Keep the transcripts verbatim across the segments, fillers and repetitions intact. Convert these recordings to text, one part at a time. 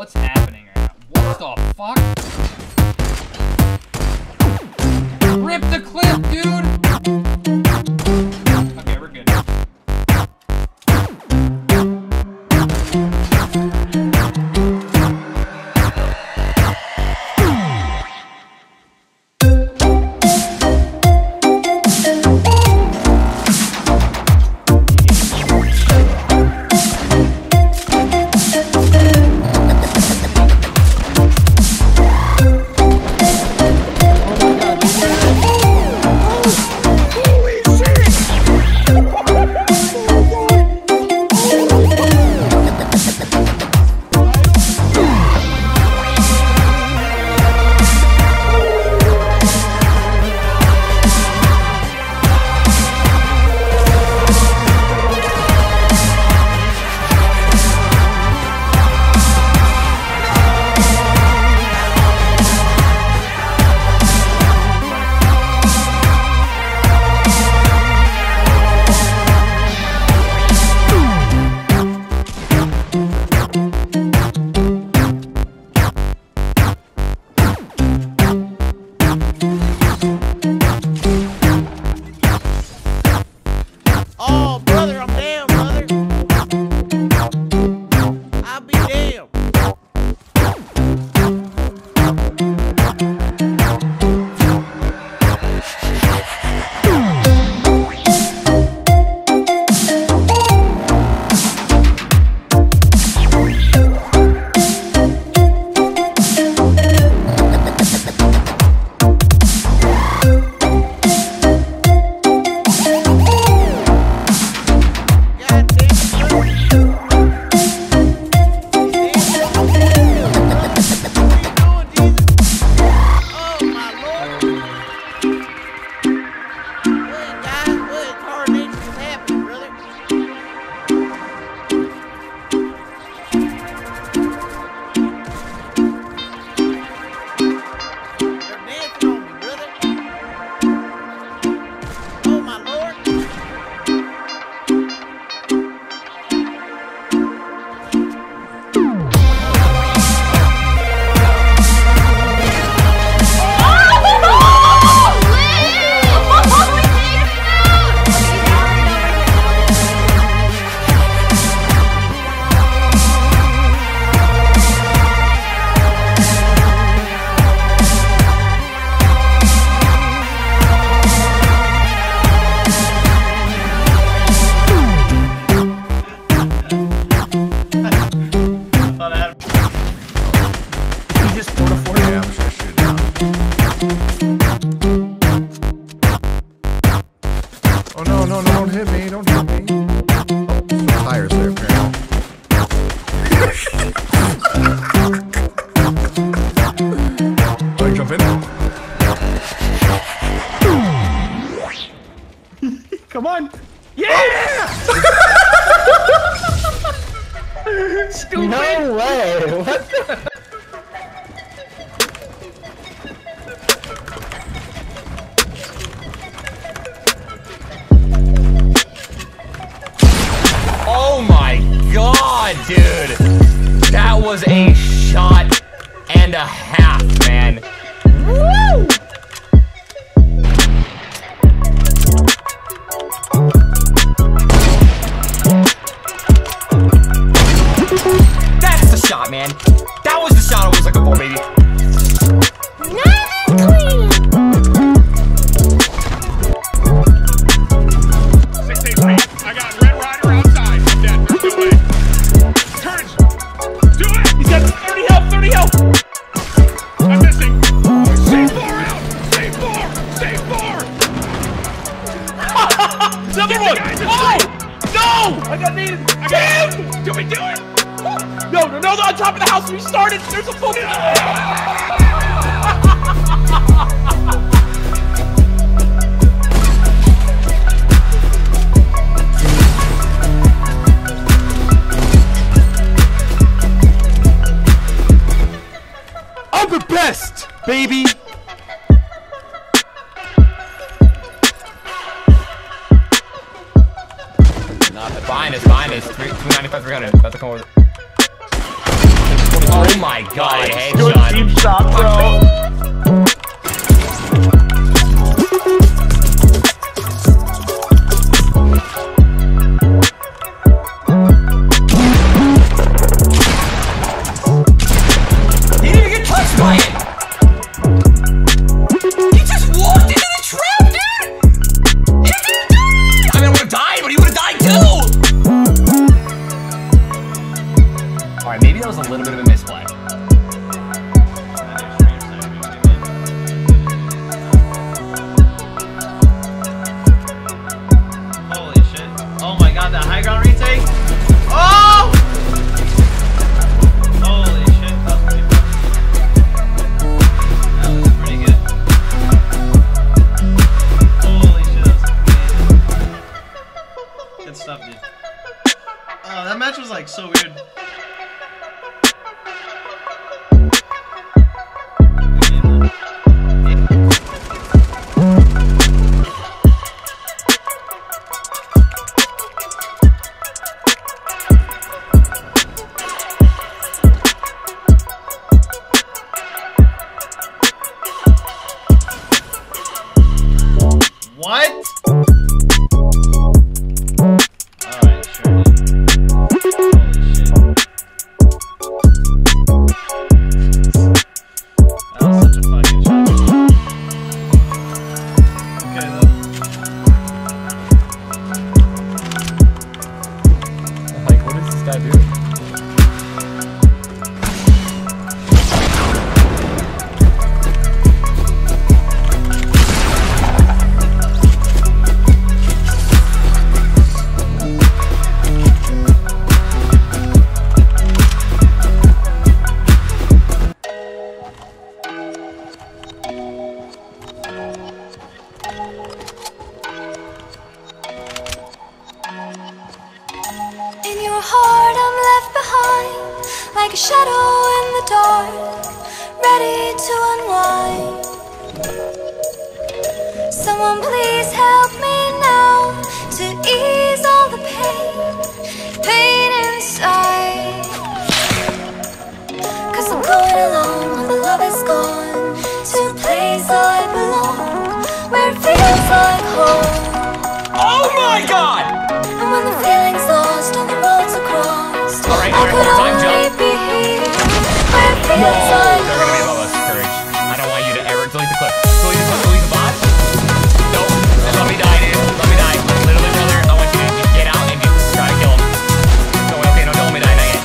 What's happening right now? What the fuck? Rip the clip, dude! Okay, we're good. Oh no, no, no, don't hit me, don't hit me. Oh, some tires there, apparently. Do I jump in? Come on! Yeah! Stupid! No way! What the? Oh my god, dude! That was a shot and a half, man. Woo! That's the shot, man. That was the shot I was looking for, baby. Number one! Oh! No! I got needed! Damn! Did we do it? No, no, no, no, on top of the house we started! There's a full... I'm the best, baby! Behind us, behind us. two ninety-five, three hundred. About to come over. Oh my god, Good headshot. team shot, bro. He didn't even get touched by it. He just walked into the trap, dude. He didn't do it. I mean, I would have died, but he would have died too. All right, maybe that was a little bit of a misplay. Holy shit. Oh my god, that high ground retake. Oh! Holy shit, that was pretty fun. That was pretty good. Holy shit, that was amazing. Good stuff, dude. Oh, that match was like so weird. What? Alright, sure, dude. Holy shit. That was such a fucking shot. Okay, though. Like, what is this guy doing? In your heart I'm left behind, like a shadow in the dark, ready to unwind. Someone please help me now, to ease all the pain, pain inside. Cause I'm going alone when the love is gone, to a place I belong, where it feels like home. Oh my god! And when the feeling's lost and the roads are crossed, Alright, I alright, could one more time, only jump. be here, where it No, feels they're like gonna be home. above us, courage. I don't want you to ever delete the clip. Delete the clip, delete the bot. Nope, just let me die, dude. Let me die. Literally, brother, I want you to just get out and just try to kill him. No, okay, no, don't let me die, not yet.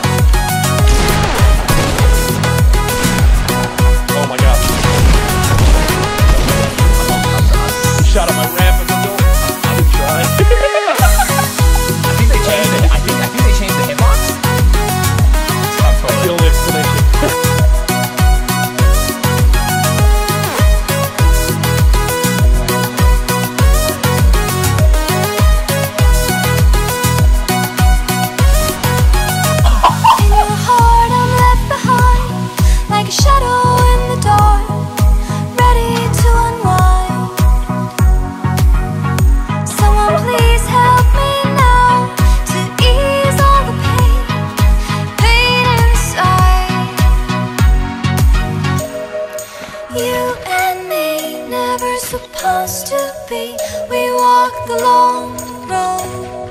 Oh my god. Shot at my ramp and the door. I'm trying. I think they changed it. I think, I think they changed the hitbox. Sounds The totally. only explanation. In your heart I'm left behind, like a shadow in the dark, ready to unwind. Someone please help me now, to ease all the pain, pain inside. You and me, never supposed to be. We walk the long road,